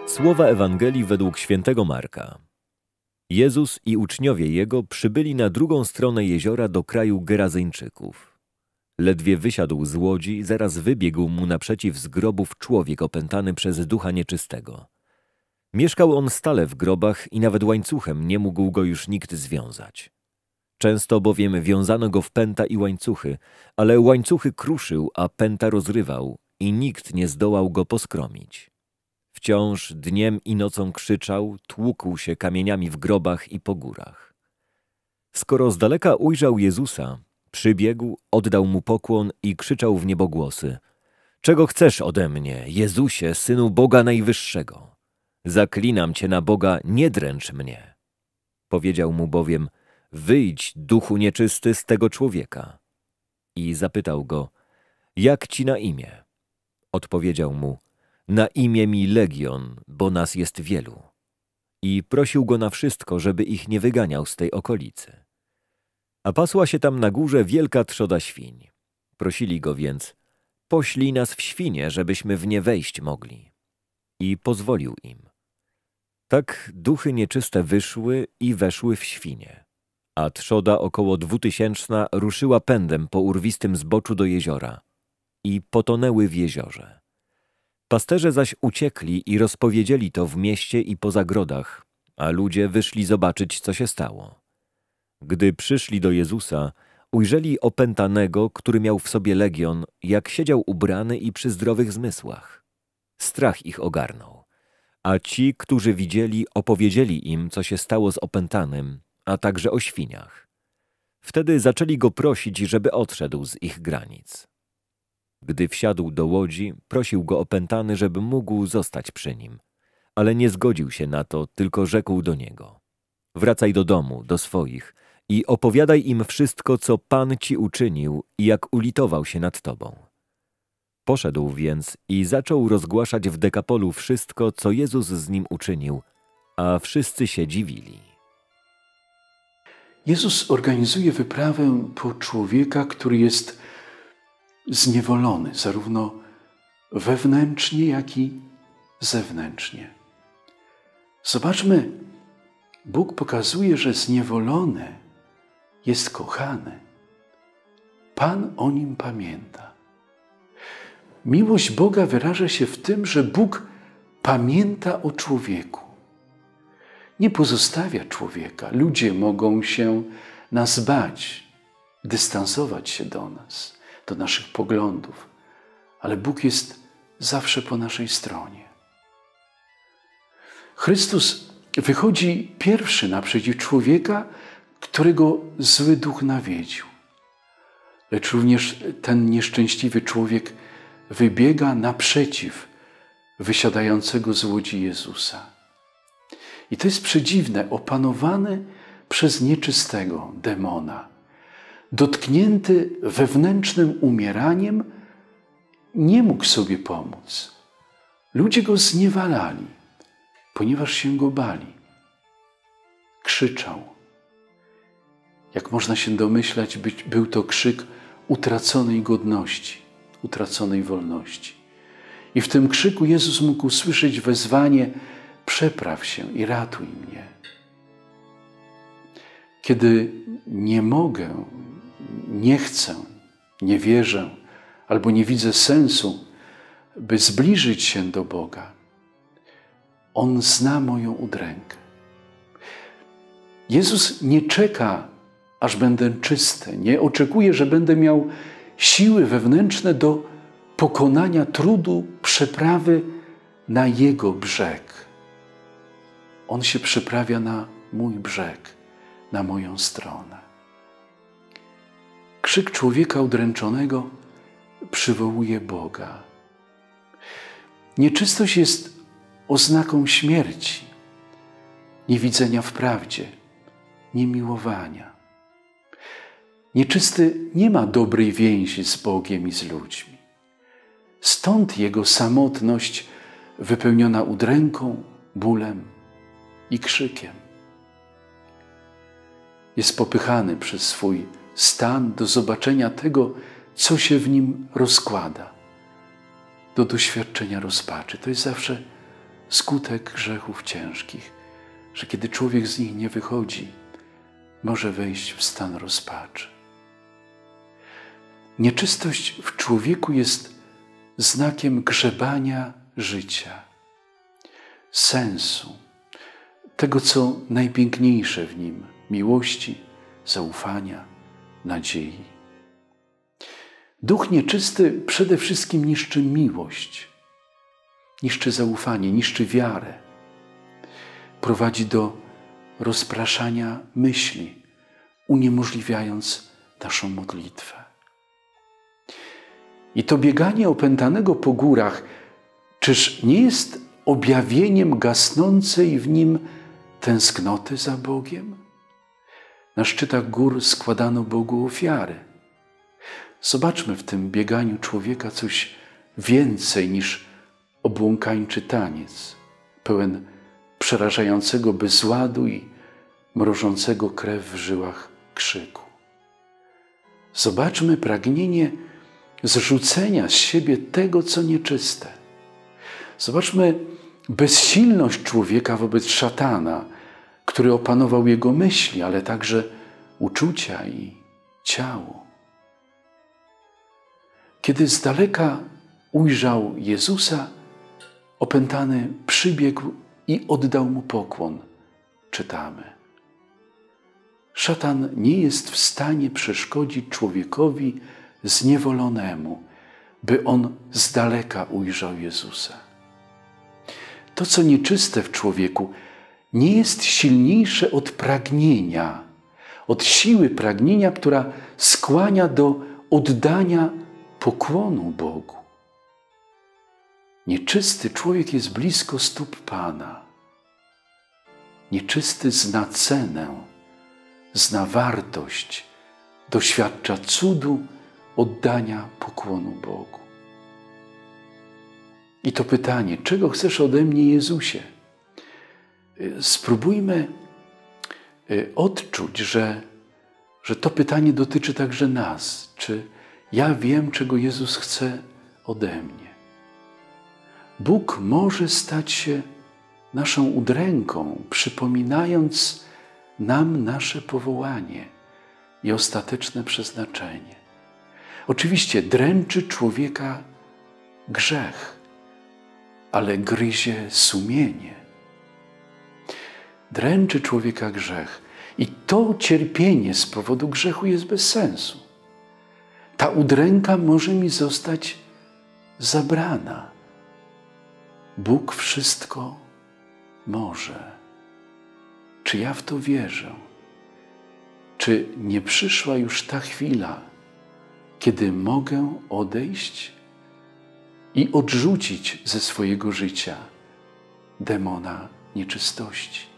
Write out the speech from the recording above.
Słowa Ewangelii według świętego Marka. Jezus i uczniowie Jego przybyli na drugą stronę jeziora do kraju Gerazyńczyków. Ledwie wysiadł z łodzi, zaraz wybiegł mu naprzeciw z grobów człowiek opętany przez ducha nieczystego. Mieszkał on stale w grobach i nawet łańcuchem nie mógł go już nikt związać. Często bowiem wiązano go w pęta i łańcuchy, ale łańcuchy kruszył, a pęta rozrywał i nikt nie zdołał go poskromić. Wciąż dniem i nocą krzyczał, tłukł się kamieniami w grobach i po górach. Skoro z daleka ujrzał Jezusa, przybiegł, oddał mu pokłon i krzyczał w niebogłosy: „Czego chcesz ode mnie, Jezusie, Synu Boga Najwyższego? Zaklinam Cię na Boga, nie dręcz mnie”. Powiedział mu bowiem: „Wyjdź, duchu nieczysty, z tego człowieka”. I zapytał go: „Jak ci na imię?” Odpowiedział mu: „Na imię mi Legion, bo nas jest wielu”. I prosił go na wszystko, żeby ich nie wyganiał z tej okolicy. A pasła się tam na górze wielka trzoda świń. Prosili go więc: „Poślij nas w świnie, żebyśmy w nie wejść mogli”. I pozwolił im. Tak duchy nieczyste wyszły i weszły w świnie. A trzoda około 2000 ruszyła pędem po urwistym zboczu do jeziora i potonęły w jeziorze. Pasterze zaś uciekli i rozpowiedzieli to w mieście i po zagrodach, a ludzie wyszli zobaczyć, co się stało. Gdy przyszli do Jezusa, ujrzeli opętanego, który miał w sobie legion, jak siedział ubrany i przy zdrowych zmysłach. Strach ich ogarnął, a ci, którzy widzieli, opowiedzieli im, co się stało z opętanym, a także o świniach. Wtedy zaczęli go prosić, żeby odszedł z ich granic. Gdy wsiadł do łodzi, prosił go opętany, żeby mógł zostać przy nim, ale nie zgodził się na to, tylko rzekł do niego: „Wracaj do domu, do swoich i opowiadaj im wszystko, co Pan ci uczynił i jak ulitował się nad tobą”. Poszedł więc i zaczął rozgłaszać w Dekapolu wszystko, co Jezus z nim uczynił, a wszyscy się dziwili. Jezus organizuje wyprawę po człowieka, który jest zniewolony, zarówno wewnętrznie, jak i zewnętrznie. Zobaczmy, Bóg pokazuje, że zniewolony jest kochany. Pan o nim pamięta. Miłość Boga wyraża się w tym, że Bóg pamięta o człowieku. Nie pozostawia człowieka. Ludzie mogą się nas bać, dystansować się do nas, do naszych poglądów, ale Bóg jest zawsze po naszej stronie. Chrystus wychodzi pierwszy naprzeciw człowieka, którego zły duch nawiedził. Lecz również ten nieszczęśliwy człowiek wybiega naprzeciw wysiadającego z łodzi Jezusa. I to jest przedziwne, opanowany przez nieczystego demona, dotknięty wewnętrznym umieraniem, nie mógł sobie pomóc. Ludzie go zniewalali, ponieważ się go bali. Krzyczał. Jak można się domyślać, był to krzyk utraconej godności, utraconej wolności. I w tym krzyku Jezus mógł usłyszeć wezwanie: „Przepraw się i ratuj mnie”. Kiedy nie mogę, nie chcę, nie wierzę albo nie widzę sensu, by zbliżyć się do Boga, On zna moją udrękę. Jezus nie czeka, aż będę czysty, nie oczekuje, że będę miał siły wewnętrzne do pokonania trudu przeprawy na Jego brzeg. On się przeprawia na mój brzeg, na moją stronę. Krzyk człowieka udręczonego przywołuje Boga. Nieczystość jest oznaką śmierci, niewidzenia w prawdzie, niemiłowania. Nieczysty nie ma dobrej więzi z Bogiem i z ludźmi. Stąd jego samotność wypełniona udręką, bólem i krzykiem. Jest popychany przez swój stan do zobaczenia tego, co się w nim rozkłada, do doświadczenia rozpaczy. To jest zawsze skutek grzechów ciężkich, że kiedy człowiek z nich nie wychodzi, może wejść w stan rozpaczy. Nieczystość w człowieku jest znakiem grzebania życia, sensu, tego, co najpiękniejsze w nim, miłości, zaufania, nadziei. Duch nieczysty przede wszystkim niszczy miłość, niszczy zaufanie, niszczy wiarę. Prowadzi do rozpraszania myśli, uniemożliwiając naszą modlitwę. I to bieganie opętanego po górach, czyż nie jest objawieniem gasnącej w nim tęsknoty za Bogiem? Na szczytach gór składano Bogu ofiary. Zobaczmy w tym bieganiu człowieka coś więcej niż obłąkańczy taniec, pełen przerażającego bezładu i mrożącego krew w żyłach krzyku. Zobaczmy pragnienie zrzucenia z siebie tego, co nieczyste. Zobaczmy bezsilność człowieka wobec szatana, który opanował jego myśli, ale także uczucia i ciało. Kiedy z daleka ujrzał Jezusa, opętany przybiegł i oddał mu pokłon, czytamy. Szatan nie jest w stanie przeszkodzić człowiekowi zniewolonemu, by on z daleka ujrzał Jezusa. To, co nieczyste w człowieku, nie jest silniejsze od pragnienia, od siły pragnienia, która skłania do oddania pokłonu Bogu. Nieczysty człowiek jest blisko stóp Pana. Nieczysty zna cenę, zna wartość, doświadcza cudu oddania pokłonu Bogu. I to pytanie, czego chcesz ode mnie, Jezusie? Spróbujmy odczuć, że to pytanie dotyczy także nas. Czy ja wiem, czego Jezus chce ode mnie? Bóg może stać się naszą udręką, przypominając nam nasze powołanie i ostateczne przeznaczenie. Oczywiście dręczy człowieka grzech, ale gryzie sumienie. Dręczy człowieka grzech i to cierpienie z powodu grzechu jest bez sensu. Ta udręka może mi zostać zabrana. Bóg wszystko może. Czy ja w to wierzę? Czy nie przyszła już ta chwila, kiedy mogę odejść i odrzucić ze swojego życia demona nieczystości?